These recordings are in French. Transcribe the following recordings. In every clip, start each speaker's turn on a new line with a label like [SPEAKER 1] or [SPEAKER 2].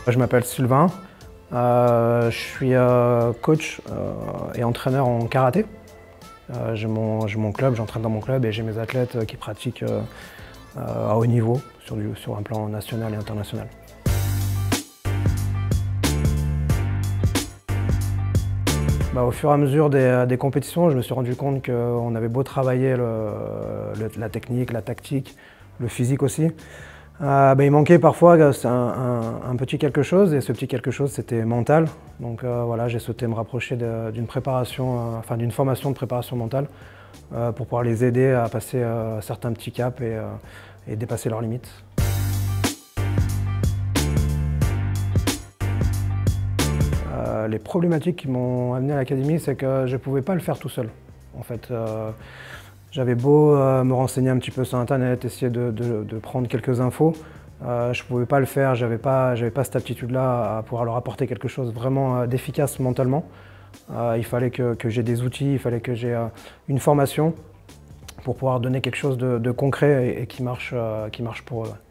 [SPEAKER 1] Je m'appelle Sylvain, je suis coach et entraîneur en karaté. J'ai mon club, j'entraîne dans mon club et j'ai mes athlètes qui pratiquent à haut niveau sur un plan national et international. Au fur et à mesure des compétitions, je me suis rendu compte qu'on avait beau travailler la technique, la tactique, le physique aussi. Il manquait parfois un petit quelque chose, et ce petit quelque chose c'était mental. Donc voilà, j'ai souhaité me rapprocher d'une d'une formation de préparation mentale pour pouvoir les aider à passer certains petits caps et dépasser leurs limites. Les problématiques qui m'ont amené à l'académie, c'est que je ne pouvais pas le faire tout seul. En fait, j'avais beau me renseigner un petit peu sur Internet, essayer de prendre quelques infos, je ne pouvais pas le faire, j'avais pas cette aptitude-là à pouvoir leur apporter quelque chose vraiment d'efficace mentalement. Il fallait que j'ai des outils, il fallait que j'ai une formation pour pouvoir donner quelque chose de concret et qui marche pour eux.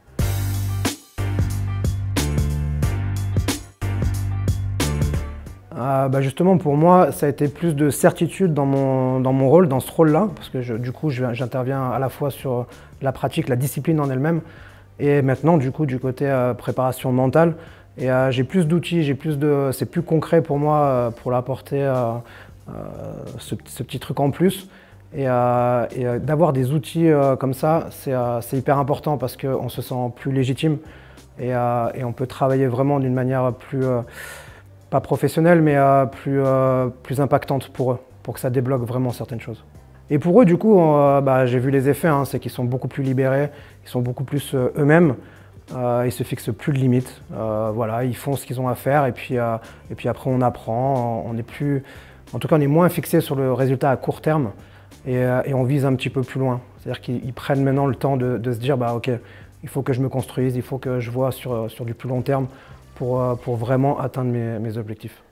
[SPEAKER 1] Justement, pour moi, ça a été plus de certitude dans mon rôle, dans ce rôle-là, parce que du coup, j'interviens à la fois sur la pratique, la discipline en elle-même, et maintenant, du coup, du côté préparation mentale. Et j'ai plus d'outils, c'est plus concret pour moi pour apporter ce petit truc en plus. Et d'avoir des outils comme ça, c'est hyper important parce qu'on se sent plus légitime et on peut travailler vraiment d'une manière plus pas professionnelle, mais plus impactante pour eux, pour que ça débloque vraiment certaines choses. Et pour eux, du coup, j'ai vu les effets, hein, c'est qu'ils sont beaucoup plus libérés, ils sont beaucoup plus eux-mêmes, ils se fixent plus de limites. Voilà, ils font ce qu'ils ont à faire et puis après on apprend, en tout cas on est moins fixé sur le résultat à court terme et on vise un petit peu plus loin. C'est-à-dire qu'ils prennent maintenant le temps de se dire, ok, il faut que je me construise, il faut que je vois sur du plus long terme, pour vraiment atteindre mes objectifs.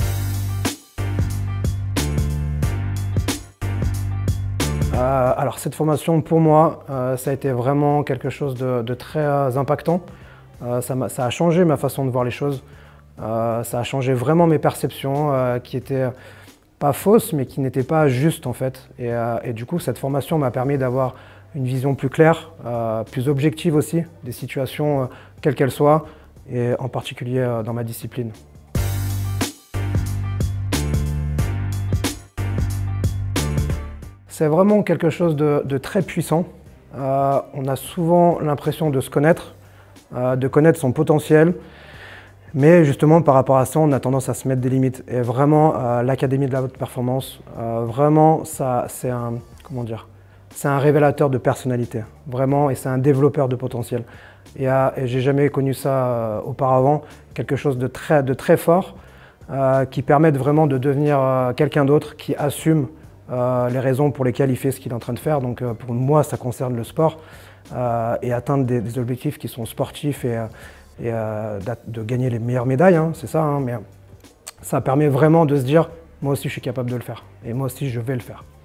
[SPEAKER 1] Alors cette formation pour moi, ça a été vraiment quelque chose de très impactant. Ça a changé ma façon de voir les choses. Ça a changé vraiment mes perceptions qui étaient pas fausses mais qui n'étaient pas justes en fait. Et du coup cette formation m'a permis d'avoir une vision plus claire, plus objective aussi des situations quelles qu'elles soient, et en particulier dans ma discipline. C'est vraiment quelque chose de très puissant. On a souvent l'impression de se connaître, de connaître son potentiel, mais justement par rapport à ça, on a tendance à se mettre des limites. Et vraiment, l'Académie de la haute performance, vraiment, c'est un révélateur de personnalité, vraiment, et c'est un développeur de potentiel. Et j'ai jamais connu ça auparavant, quelque chose de très fort, qui permet vraiment de devenir quelqu'un d'autre, qui assume les raisons pour lesquelles il fait ce qu'il est en train de faire. Donc pour moi, ça concerne le sport, et atteindre des objectifs qui sont sportifs et de gagner les meilleures médailles, hein, c'est ça, hein, mais ça permet vraiment de se dire, moi aussi je suis capable de le faire, et moi aussi je vais le faire.